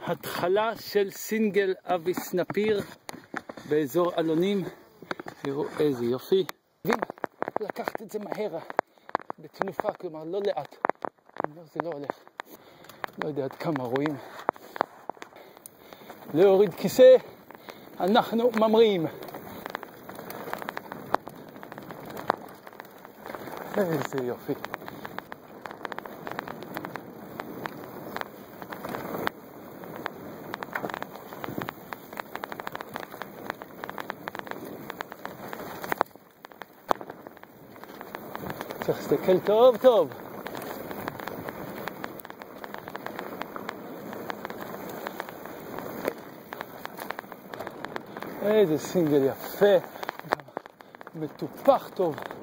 התחלה של סינגל אבי סנפיר באזור אלונים. תראו איזה יופי. לקחת את זה מהר, בתנופה, כלומר לא לאט. לא, זה לא הולך. לא יודע עד כמה רואים. להוריד כיסא, אנחנו ממריאים. איזה יופי. צריך להסתכל טוב טוב. איזה סינגל יפה, מטופח טוב.